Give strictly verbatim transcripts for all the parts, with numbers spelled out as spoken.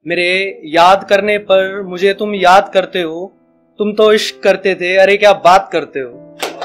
मेरे याद करने पर मुझे तुम याद करते हो, तुम तो इश्क करते थे, अरे क्या बात करते हो।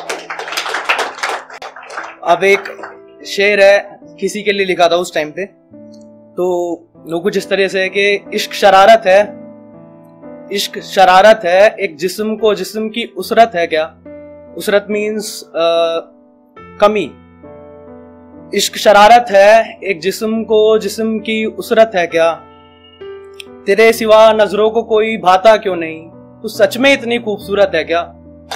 अब एक शेर है, किसी के लिए लिखा था उस टाइम पे, तो वो कुछ इस तरह से है कि इश्क शरारत है, इश्क शरारत है, एक जिस्म को जिस्म की उसरत है क्या। उसरत मीन्स कमी। इश्क शरारत है, एक जिस्म को जिस्म की उसरत है क्या। तेरे सिवा नजरों को कोई भाता क्यों नहीं, तू सच में इतनी खूबसूरत है क्या।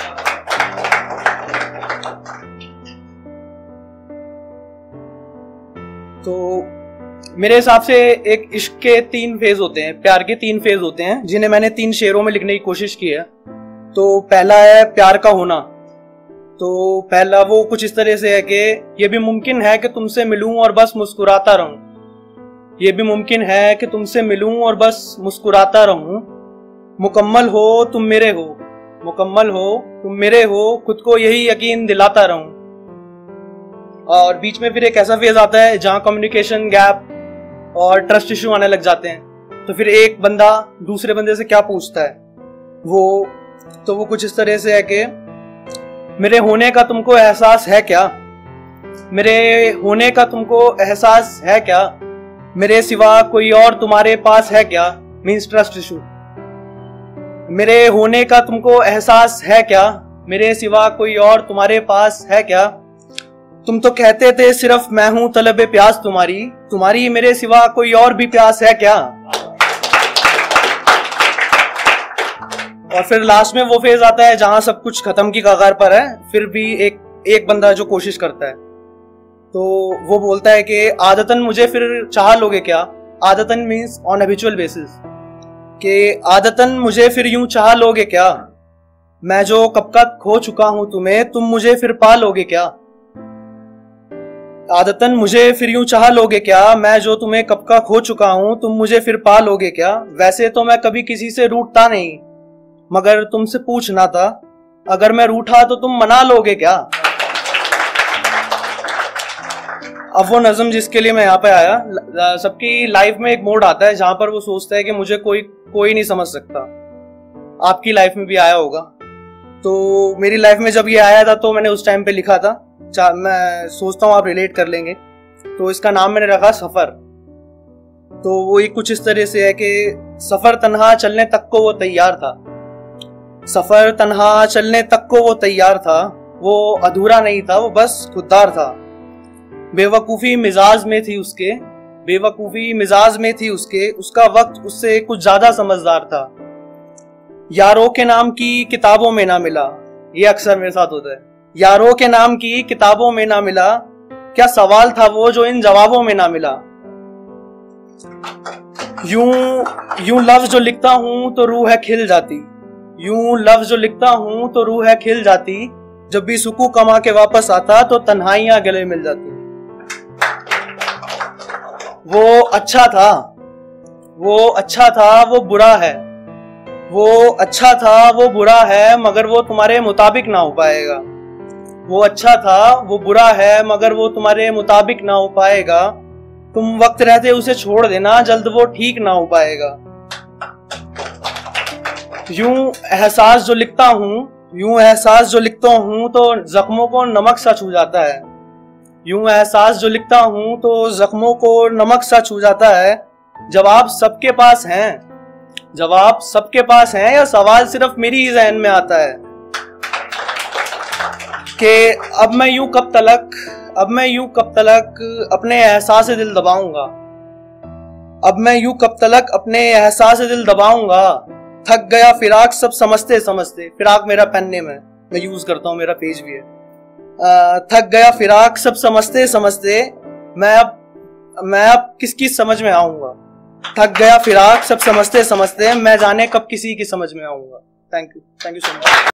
तो मेरे हिसाब से एक इश्क के तीन फेज होते हैं, प्यार के तीन फेज होते हैं, जिन्हें मैंने तीन शेरों में लिखने की कोशिश की है। तो पहला है प्यार का होना। तो पहला वो कुछ इस तरह से है कि ये भी मुमकिन है कि तुमसे मिलूं और बस मुस्कुराता रहूं। ये भी मुमकिन है कि तुमसे मिलूं और बस मुस्कुराता रहूं। मुकम्मल हो तुम मेरे हो, मुकम्मल हो तुम मेरे हो, खुद को यही यकीन दिलाता रहूं। और बीच में फिर एक ऐसा फेज आता है जहां कम्युनिकेशन गैप और ट्रस्ट इश्यू आने लग जाते हैं। तो फिर एक बंदा दूसरे बंदे से क्या पूछता है, वो तो वो कुछ इस तरह से है कि मेरे होने का तुमको एहसास है क्या, मेरे होने का तुमको एहसास है क्या, मेरे सिवा कोई और तुम्हारे पास है क्या। Means trust issue. मेरे होने का तुमको एहसास है क्या, मेरे सिवा कोई और तुम्हारे पास है क्या। तुम तो कहते थे सिर्फ मैं हूं तलबे प्यास तुम्हारी, तुम्हारी मेरे सिवा कोई और भी प्यास है क्या। और फिर लास्ट में वो फेज आता है जहां सब कुछ खत्म की कगार पर है, फिर भी एक एक बंदा जो कोशिश करता है, तो वो बोलता है कि आदतन मुझे फिर चाह लोगे क्या। आदतन मीन्स ऑन हैबिचुअल बेसिस, कि आदतन मुझे फिर यूं चाह लोगे क्या। मैं जो कब का खो चुका हूं तुम्हें, तुम मुझे फिर पा लोगे क्या। आदतन मुझे फिर यूं चाह लोगे क्या, मैं जो तुम्हें कब का खो चुका हूं, तुम मुझे फिर पा लोगे क्या। वैसे तो मैं कभी किसी से रूठता नहीं, मगर तुमसे पूछना था, अगर मैं रूठा तो तुम मना लोगे क्या। अब वो नज़म जिसके लिए मैं यहाँ पे आया, सबकी लाइफ में एक मोड आता है जहां पर वो सोचता है कि मुझे कोई कोई नहीं समझ सकता। आपकी लाइफ में भी आया होगा। तो मेरी लाइफ में जब ये आया था तो मैंने उस टाइम पे लिखा था, मैं सोचता हूँ आप रिलेट कर लेंगे। तो इसका नाम मैंने रखा सफर। तो वो एक कुछ इस तरह से है कि सफर तन्हा चलने तक को वो तैयार था, सफर तन्हा चलने तक को वो तैयार था, वो अधूरा नहीं था, वो बस खुददार था। बेवकूफी मिजाज में थी उसके, बेवकूफी मिजाज में थी उसके, उसका वक्त उससे कुछ ज्यादा समझदार था। यारों के नाम की किताबों में ना मिला, ये अक्सर मेरे साथ होता है। यारों के नाम की किताबों में ना मिला, क्या सवाल था वो जो इन जवाबों में ना मिला। यूं यूं लफ्ज जो लिखता हूं तो रूह है खिल जाती, यूं लफ्ज जो लिखता हूं तो रूह है खिल जाती। जब भी सुकून कमा के वापस आता तो तन्हाइयां गले मिल जाती। वो अच्छा था, वो अच्छा था, वो बुरा है, वो अच्छा था, वो बुरा है, मगर वो तुम्हारे मुताबिक ना हो पाएगा। वो अच्छा था, वो बुरा है, मगर वो तुम्हारे मुताबिक ना हो पाएगा। तुम वक्त रहते उसे छोड़ देना, जल्द वो ठीक ना हो पाएगा। यूं एहसास जो लिखता हूं, यूं एहसास जो लिखता हूं तो जख्मों को नमक सा छू जाता है। यूं एहसास जो लिखता हूं तो जख्मों को नमक सा छू जाता है। जवाब सबके पास हैं, जवाब सबके पास हैं, या सवाल सिर्फ मेरी ही जहन में आता है कि अब मैं यूं कब तलक, अब मैं यूं कब तलक अपने एहसास से दिल दबाऊंगा। अब मैं यूं कब तलक अपने एहसास से दिल दबाऊंगा। थक गया फिराक सब समझते समझते, फिराक मेरा पेन नेम है, मैं यूज करता हूँ, मेरा पेज भी है। आ, थक गया फिराक सब समझते समझते, मैं अब मैं अब किसकी समझ में आऊंगा। थक गया फिराक सब समझते समझते, मैं जाने कब किसी की समझ में आऊंगा। Thank you, thank you so much.